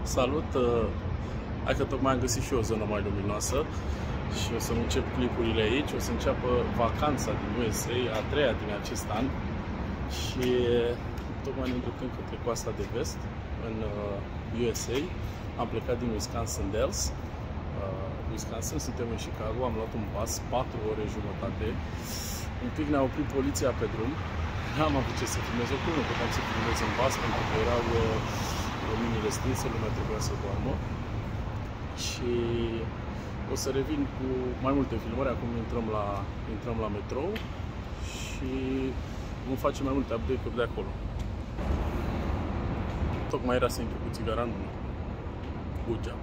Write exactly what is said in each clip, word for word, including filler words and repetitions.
Salut! Hai că tocmai am găsit și eu o zonă mai luminoasă și o să încep clipurile aici. O să înceapă vacanța din U S A, a treia din acest an, și tocmai ne îndreptăm către coasta de vest, în U S A. Am plecat din Wisconsin Dells, Wisconsin, suntem în Chicago, am luat un bus, patru ore jumătate. Un pic ne-a oprit poliția pe drum. N-am avut ce să filmez, oricum nu puteam să filmez în bus pentru că erau luminile stinse, lumea trebuia să doarmă. Și o să revin cu mai multe filmări. Acum intrăm la, intrăm la metrou și vom face mai multe update-uri de acolo. Tocmai era să intru cu țigara în mână. Good job.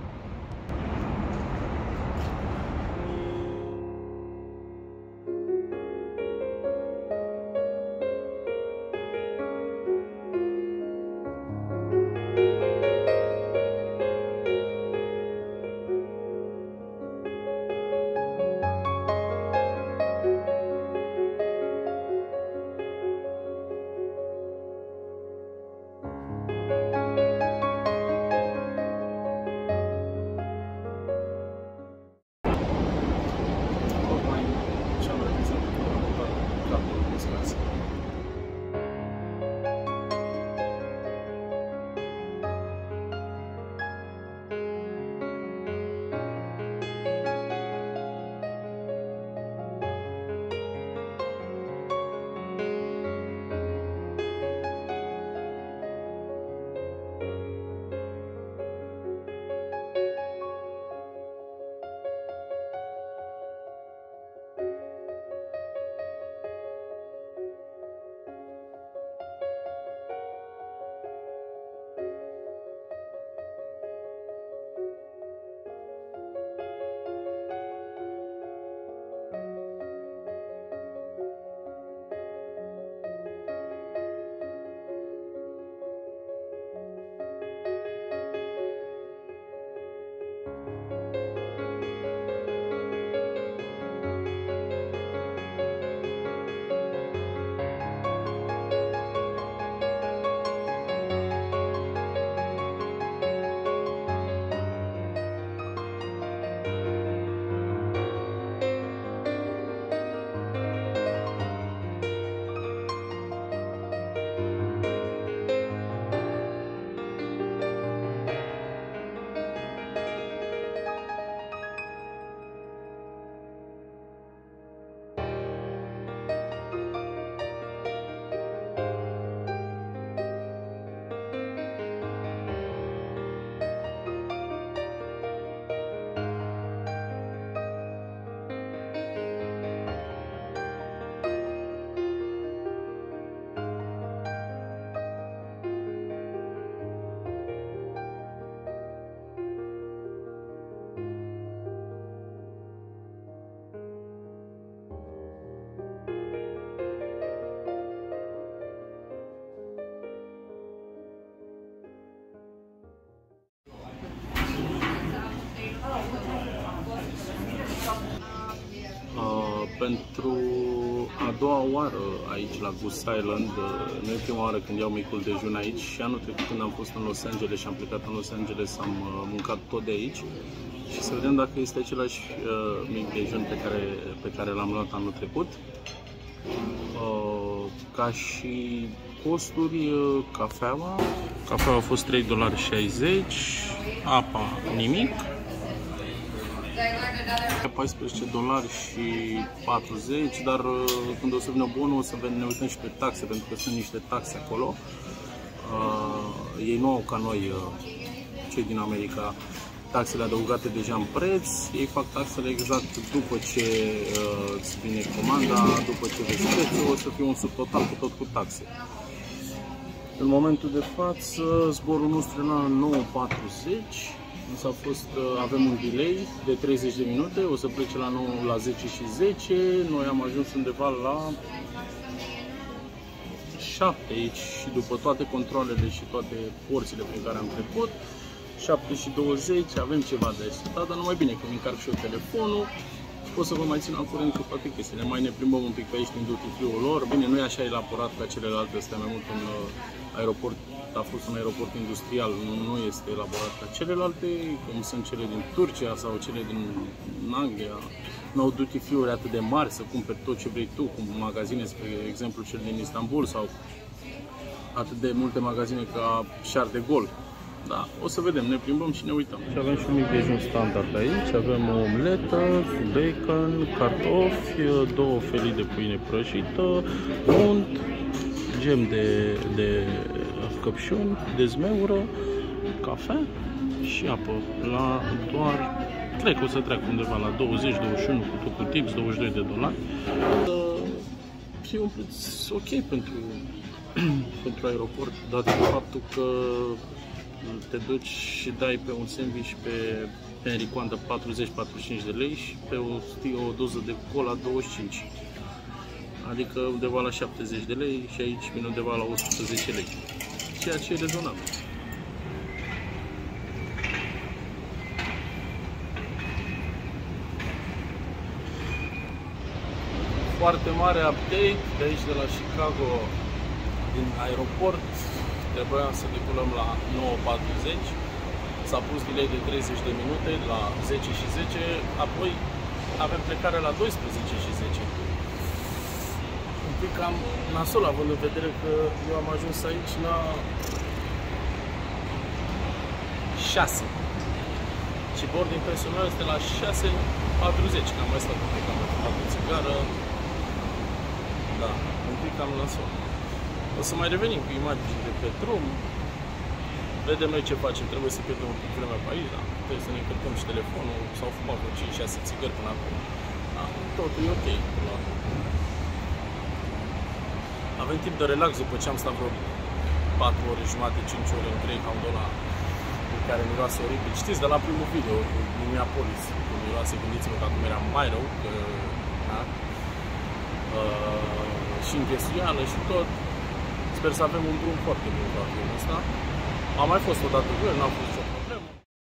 Pentru a doua oară aici la Goose Island, nu e prima oară când iau micul dejun aici, și anul trecut când am fost în Los Angeles și am plecat în Los Angeles am mâncat tot de aici, și să vedem dacă este același uh, mic dejun pe care, pe care l-am luat anul trecut. Uh, ca și costuri, uh, cafeaua, cafeaua a fost trei dolari șaizeci, apa nimic, paisprezece dolari și patruzeci, dar când o să vină bonul o să ne uităm și pe taxe, pentru că sunt niște taxe acolo. Uh, ei nu au ca noi, uh, cei din America, taxele adăugate deja în preț. Ei fac taxele exact după ce uh, îți vine comanda, după ce vezi prețul, o să fie un subtotal cu tot cu taxe. În momentul de față, zborul nostru era la nouă patruzeci. Însă a fost, avem un delay de treizeci de minute, o să plece la nouă la zece și zece, noi am ajuns undeva la șapte aici și după toate controlele și toate porțile prin care am trecut, șapte și douăzeci, avem ceva de așteptat, dar numai bine că îmi încarc și eu telefonul și pot să vă mai țin la curent cu toate chestiile. Mai ne plimbăm un pic pe aici din duty free-ul lor. Bine, nu e așa elaborat ca celelalte, astea mai mult un aeroport a fost un aeroport industrial, nu este elaborat ca celelalte, cum sunt cele din Turcia sau cele din Anglia. Nu au duty free-uri atât de mari să cumperi tot ce vrei tu, cum magazine, spre exemplu cel din Istanbul, sau atât de multe magazine ca Charles de Gaulle. Da, o să vedem, ne plimbăm și ne uităm. Și avem și un mic dejun standard aici, avem o omletă, bacon, cartofi, două felii de pâine prăjită, unt, gem de, de căpșuni, de zmeură, cafea și apă. La doar, cred că o să treacă undeva la douăzeci douăzeci și unu cu tot cu tips, douăzeci și doi de dolari. E un preț ok pentru, pentru aeroport, dat de faptul că te duci și dai pe un sandwich pe Henry Coandă patruzeci patruzeci și cinci de lei și pe o, o doză de cola douăzeci și cinci. Adică undeva la șaptezeci de lei și aici vine undeva la o sută zece lei. Ceea ce e rezonabil. Foarte mare update de aici de la Chicago, din aeroport. Trebuia să decolăm la nouă patruzeci, s-a pus delay de treizeci de minute la zece și zece, apoi avem plecare la doisprezece și zece. Un pic cam nasol, având în vedere că eu am ajuns aici la șase și boarding personal este la șase patruzeci, că am mai stat un pic, am mai fumat o țigară. Da, un pic cam nasol. O să mai revenim cu imagini de pe drum. Vedem noi ce facem. Trebuie să pierdem un pic vremea pe aici, da? Trebuie să ne încărcăm și telefonul. S-au fumat vreo cinci șase țigări până acum. Da, totul e ok până acum. Avem timp de relax după ce am stat vreo patru ore jumate, cinci ore în Greyhound-ul ăla în care miroase oribil. Știți de la primul video cu Minneapolis, cu miroase, gândiți-vă că acum era mai rău, că, da? Uh, și înghesuială și tot. Sper să avem un drum foarte bun cu avionul ăsta. Am mai fost odată cu el, n-am fost nicio problemă.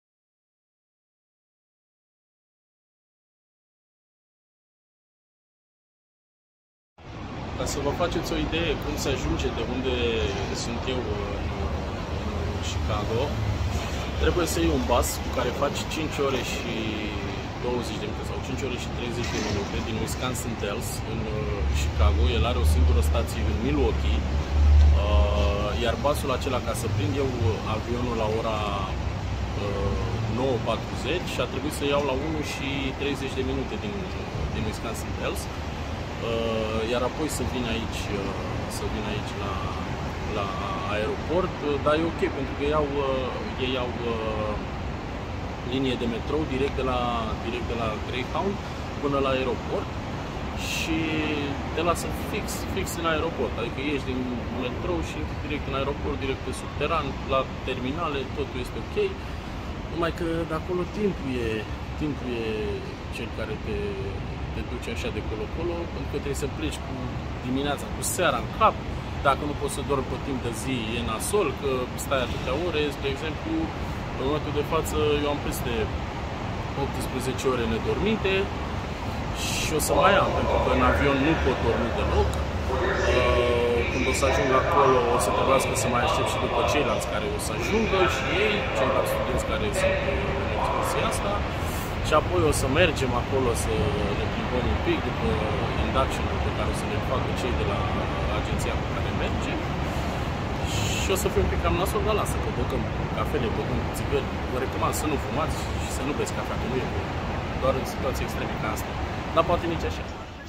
Ca să vă faceți o idee cum se ajunge de unde sunt eu în, în Chicago, trebuie să iei un bus cu care faci cinci ore și douăzeci de minute sau cinci ore și treizeci de minute din Wisconsin Dells în Chicago. El are o singură stație în Milwaukee. Uh, iar busul acela, ca să prind eu avionul la ora uh, nouă patruzeci, a trebuit să iau la unu și treizeci de minute din, din Wisconsin Dells, uh, iar apoi să vin aici, uh, să vin aici la, la aeroport, uh, dar e ok pentru că iau, uh, ei au uh, linie de metrou direct de la, direct de la Greyhound până la aeroport. Și te lasă fix, fix în aeroport, adică ieși din metrou și direct în aeroport, direct pe subteran, la terminale, totul este ok. Numai că de acolo timpul e, timpul e cel care te, te duce așa de colo-colo, pentru că trebuie să pleci cu dimineața, cu seara în cap. Dacă nu poți să dormi pe timp de zi, e nasol, că stai atâtea ore. De exemplu, în momentul de față, eu am peste optsprezece ore nedormite. Și o să mai am, pentru că în avion nu pot dormi deloc. Când o să ajung acolo, o să trebuiască să mai aștept și după ceilalți care o să ajungă și ei, ceilalți studenți care sunt în expresia asta. Și apoi o să mergem acolo să ne plimbăm un pic după induction-ul pe care o să ne facă cei de la agenția cu care mergem. Și o să fie un pic cam nasol, dar lasă, că băgăm cafele, băgăm țigări. Vă recomand să nu fumați și să nu beți cafea, că nu e bun. Doar în situații extreme ca asta. Dar poate nici așa.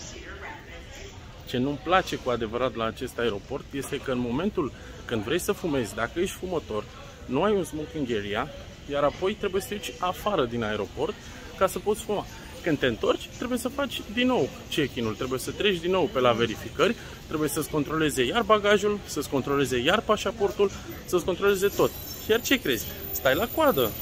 Ce nu-mi place cu adevărat la acest aeroport este că în momentul când vrei să fumezi, dacă ești fumător, nu ai un smoking area, iar apoi trebuie să te duci afară din aeroport ca să poți fuma. Când te întorci, trebuie să faci din nou check-in-ul, trebuie să treci din nou pe la verificări, trebuie să-ți controleze iar bagajul, să-ți controleze iar pașaportul, să-ți controleze tot. Iar ce crezi? Stai la coadă.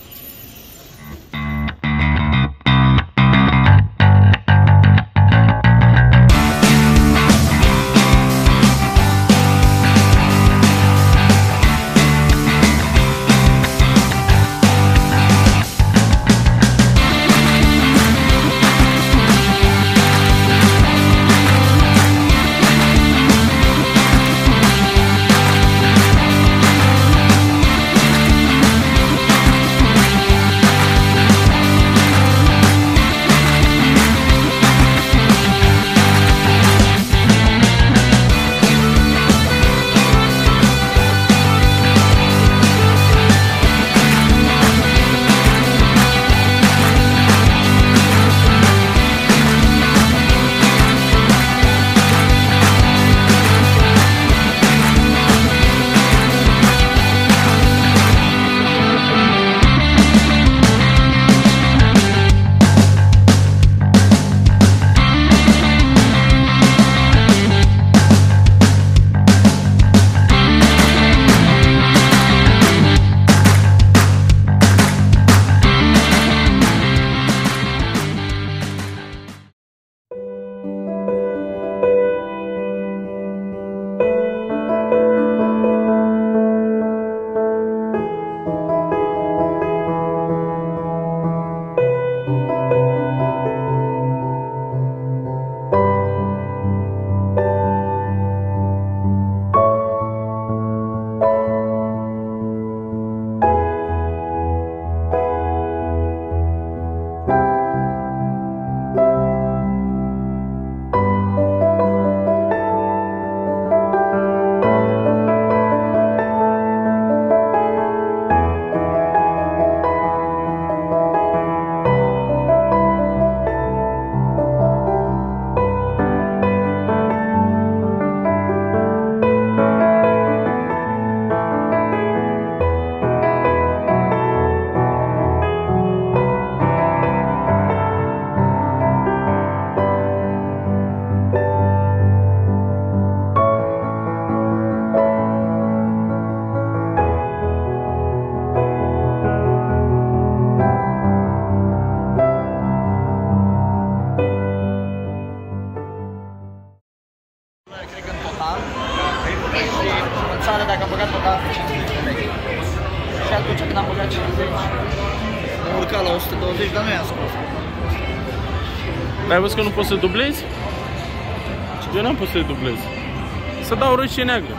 atunci când am băgat cincizeci. Am urcat la o sută douăzeci, dar nu i-am scos. Dar ai văzut că nu poți să dublezi? Eu n-am pus să dublez. Să dau roșie neagră.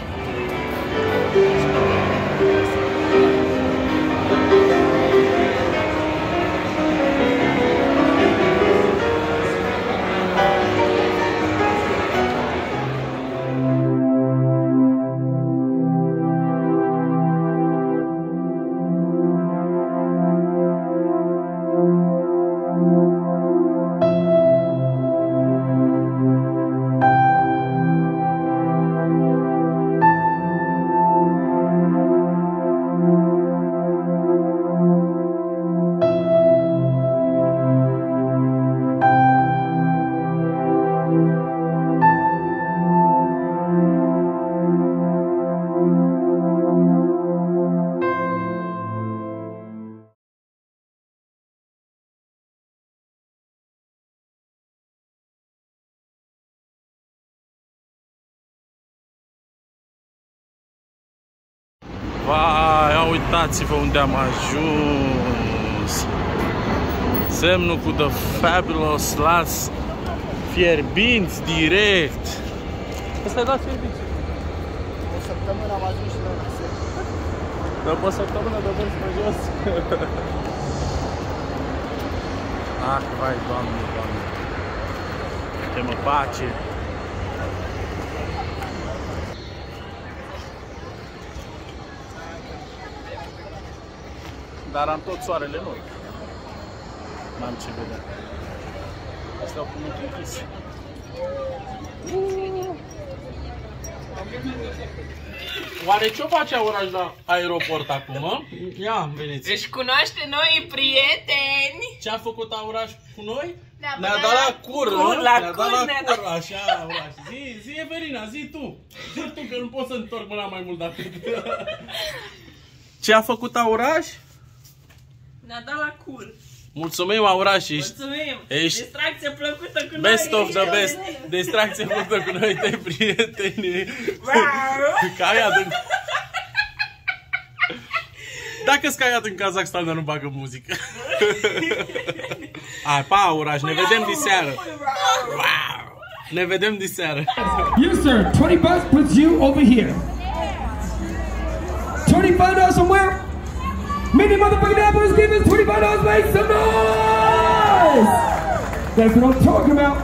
Vai, ia uitați-vă unde am ajuns. Semnul cu The Fabulous Lads fierbinți direct. Asta-i dat fierbinți. O săptămână am ajuns și la Rusel. După o săptămână de mers pe jos. Ah, vai, Doamne, Doamne. Te mă pace. Dar am tot soarele noi. N-am ce vedea. Astea au cum închis. Oare ce-o face oraș la aeroport acum, mă? Ia, veniți. Își cunoaște noi prieteni. Ce-a făcut Auraș cu noi? Ne-a Ne-a dat la cur, cur, nu? la Ne-a cur, dat la ne-a cur, așa, Auraș. Zi, zi, Everina, zi tu. Zi tu, că nu pot să întorc mâna mai mult de atât. Ce a făcut Auraș? Ne-a dat la cur. Mulțumim, Auraș, ești... Mulțumim. Ești distracție plăcută cu best noi. of the best. Distracție făcută cu noi, te prieteni. Caiat în... Dacă-s caiat în Kazakhstan, dar nu bagă muzică. Hai, pa, Auraș, ne vedem diseară. Ne vedem diseară. Yes, sir. twenty bucks puts you over here. twenty-five dollars somewhere. Many motherfucking apples give us twenty-five dollars. Make some noise. That's what I'm talking about.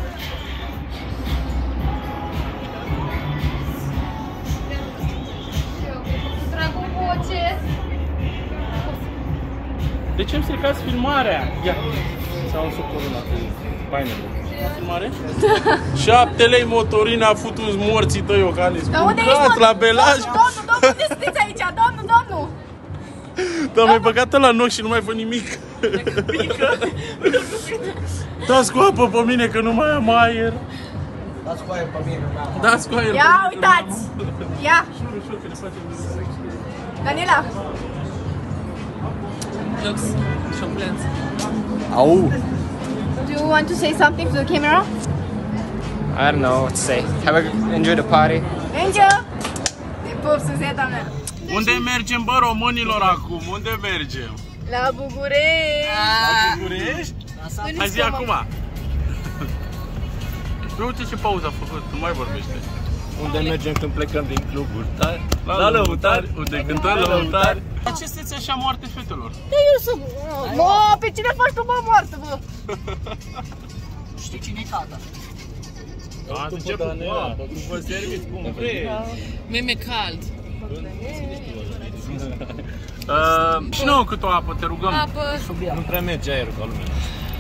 De ce îmi stricați filmarea? Ia, s-a unsut corona cu painele. La filmare? șapte lei motorina, a făcut morții tăi, Iohannis. Băgat la belaj. Domnul, domnul, unde sunteți aici? Domnul, domnul. Dar m-ai băgat la ochi și nu mai fă nimic. Dați cu apă pe mine că nu mai am aer. Dați cu aer pe mine. Dați cu aer. Ia, uitați. Ia. Daniela. Looks chocolate. Au. Do you want to say something to the camera? I don't know what to say. Have a enjoy the party. Enjoy. Te pup, Suzeta mea. Unde mergem, bă, românilor, acum? Unde mergem? La București. La București? Hai zi acum. Uite ce pauză a făcut, nu mai vorbește. Unde mergem când plecăm din cluburi tari? La, la lăutari, unde cântăm lăutari. De ce sunteți așa moarte, fetelor? Eu sunt... Mă, pe cine faci tu, mă, moartă, bă? Știi cine e tata? A, zice cu apă, cu vă serviți cum vrei. Meme cald. Uh, și nouă cât o apă, te rugăm. Apă. Nu prea merge aerul ca lumea.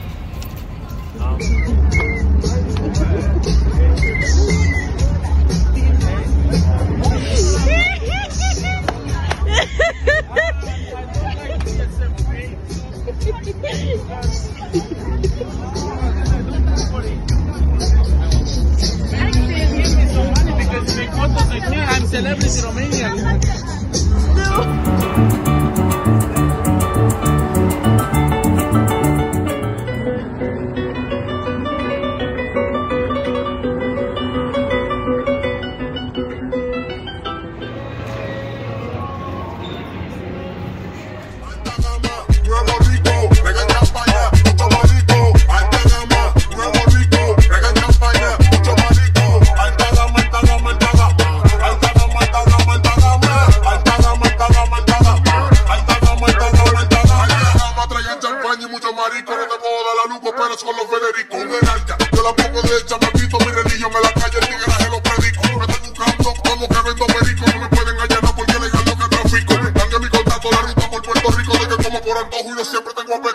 I'm celebrity Romania. Flores con los Federicos. De Narca, yo la pongo de chamaquito, mi religión en la calle, el tigreaje lo predico. Me están buscando como que vendo perico. No me pueden allanar porque legal lo que trafico. Cambio mi contrato, la ruta por Puerto Rico, de que como por antojo y yo siempre tengo a